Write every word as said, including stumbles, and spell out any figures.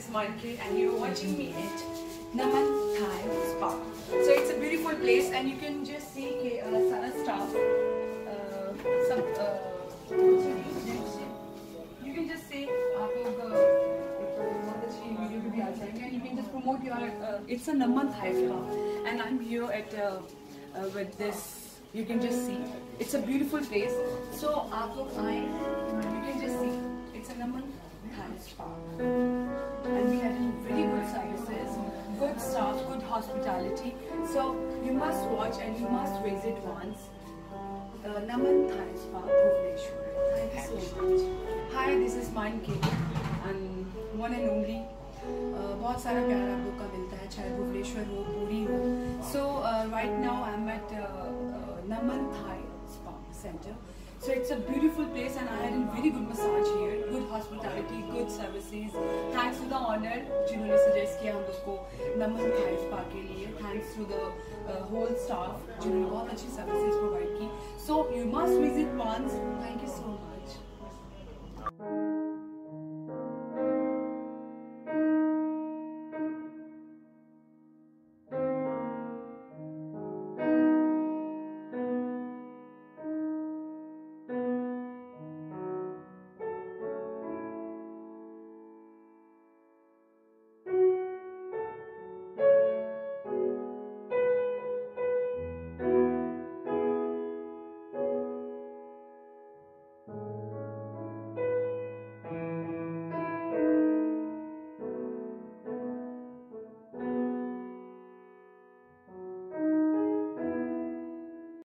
is Namaan Thai and you're watching me at Namaan Thai Spa. So it's a beautiful place and you can just see कि uh, सारा staff uh, सब uh, you can just see आप लोग बहुत अच्छी video भी आ जाएंगे and you can just promote your uh, it's a Namaan Thai Spa and I'm here at uh, uh, with this. You can just see it's a beautiful place. So आप लोग आए, you can just see it's a Namaan Thai Spa and we have very good services, good staff, good hospitality. So you must watch and you must visit once uh, Namaan Thai Spa, Bhubaneswar. Thank you so much. Hi, this is Namaan Thai and one and only. Uh, बहुत सारा प्यार आप लोग का मिलता है, चाहे भुवनेश्वर हो, पूरी हो. So uh, right now I'm at uh, uh, Namaan Thai Spa Center. So it's a beautiful place and I had a very good massage here, good hospitality, good services. Thanks to the owner जिन्होंने suggest किया हम लोग को Namaan Thai Spa के लिए. Thanks to the uh, whole staff जिन्होंने बहुत अच्छी services provide की. So